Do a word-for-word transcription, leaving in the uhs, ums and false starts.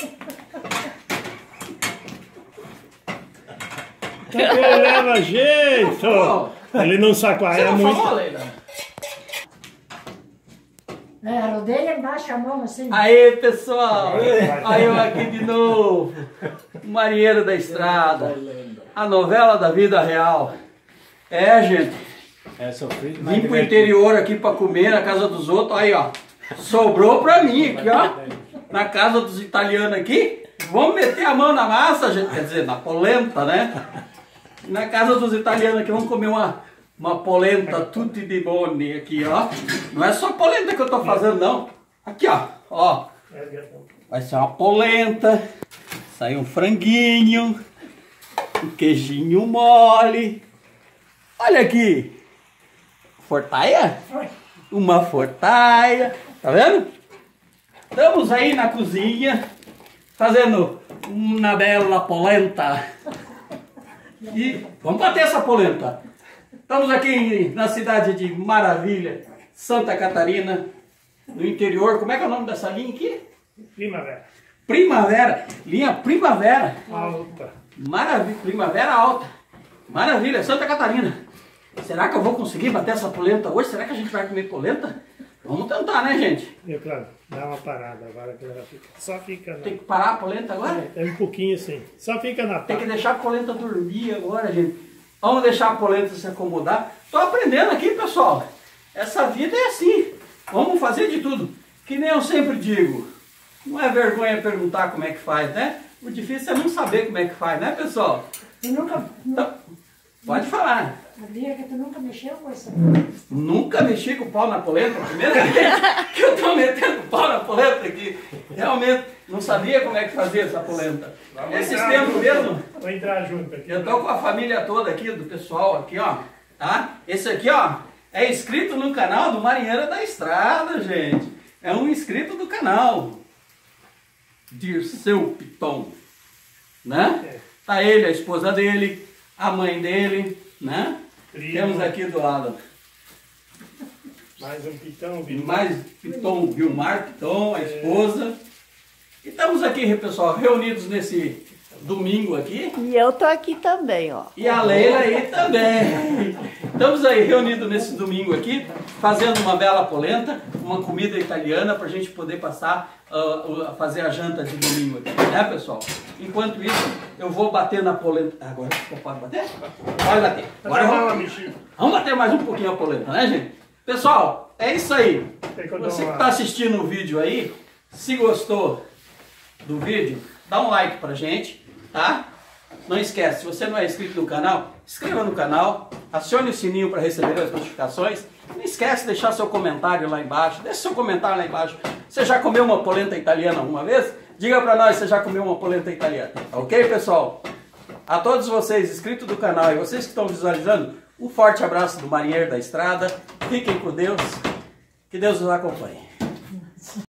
Ele leva jeito. Ele não sacoaia muito. Falou, Leila? É, a rodeia embaixo a mão assim. Aí, pessoal, aí eu aqui de novo, o Marinheiro da Estrada, a novela da vida real. É, gente, É sofrido, vim pro interior aqui pra comer na casa dos outros, aí ó, sobrou pra mim aqui ó, na casa dos italianos aqui, vamos meter a mão na massa, gente, quer dizer, na polenta, né? Na casa dos italianos aqui, vamos comer uma... Uma polenta tutti di boni aqui, ó. Não é só polenta que eu tô fazendo, não. Aqui, ó. Ó. Vai ser uma polenta. Sai um franguinho. Um queijinho mole. Olha aqui. Fortaia? Uma fortaia. Tá vendo? Estamos aí na cozinha. Fazendo uma bela polenta. E vamos bater essa polenta. Estamos aqui na cidade de Maravilha, Santa Catarina, no interior. Como é que é o nome dessa linha aqui? Primavera. Primavera. Linha Primavera. Alta. Maravilha. Primavera Alta. Maravilha, Santa Catarina. Será que eu vou conseguir bater essa polenta hoje? Será que a gente vai comer polenta? Vamos tentar, né, gente? E claro, dá uma parada agora que ela fica. Só fica na... Tem que parar a polenta agora? É um pouquinho assim. Só fica na Tem que tapa. deixar a polenta dormir agora, gente. Vamos deixar a polenta se acomodar. Tô aprendendo aqui, pessoal. Essa vida é assim. Vamos fazer de tudo. Que nem eu sempre digo. Não é vergonha perguntar como é que faz, né? O difícil é não saber como é que faz, né, pessoal? Tu nunca... Então, pode falar. Sabia que tu nunca mexeu com isso? Nunca mexi com o pau na polenta. Primeira vez que eu tô metendo pau na polenta aqui. Realmente, não sabia como é que fazia essa polenta. Vamos Esses entrar tempos junto. mesmo... Vou entrar junto aqui. Eu tô com a família toda aqui, do pessoal aqui, ó, tá? Esse aqui, ó, é inscrito no canal do Marinheiro da Estrada, gente. É um inscrito do canal. Dirceu Piton, né? É. Tá ele, a esposa dele, a mãe dele, né? Primo. Temos aqui do lado Mais um pitão, viu? mais Piton, Vilmar Piton, a esposa. E estamos aqui, pessoal, reunidos nesse domingo aqui. E eu tô aqui também, ó. E a Leila aí também. Estamos aí reunidos nesse domingo aqui, fazendo uma bela polenta, uma comida italiana para a gente poder passar uh, a fazer a janta de domingo aqui, né, pessoal? Enquanto isso, eu vou bater na polenta. Agora você pode bater? Pode bater. Agora vamos, vamos bater mais um pouquinho a polenta, né, gente? Pessoal, é isso aí. Você que está assistindo o vídeo aí, se gostou do vídeo, dá um like pra gente, tá? Não esquece, se você não é inscrito no canal, inscreva no canal, acione o sininho para receber as notificações. Não esquece de deixar seu comentário lá embaixo, deixa seu comentário lá embaixo. Você já comeu uma polenta italiana alguma vez? Diga pra nós se você já comeu uma polenta italiana, ok, pessoal? A todos vocês inscritos do canal e vocês que estão visualizando, um forte abraço do Marinheiro da Estrada. Fiquem com Deus, que Deus os acompanhe.